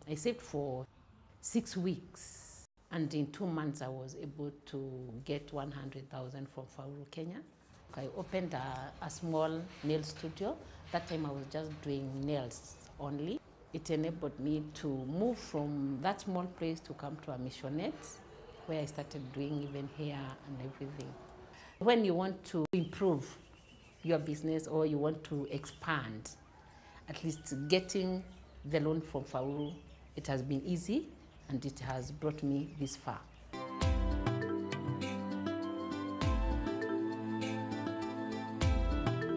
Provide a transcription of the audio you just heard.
I saved for 6 weeks, and in 2 months I was able to get 100,000 from Faulu Kenya. I opened a small nail studio. That time I was just doing nails only. It enabled me to move from that small place to come to a missionette, where I started doing even hair and everything. When you want to improve your business or you want to expand, at least getting the loan from Faulu, it has been easy and it has brought me this far.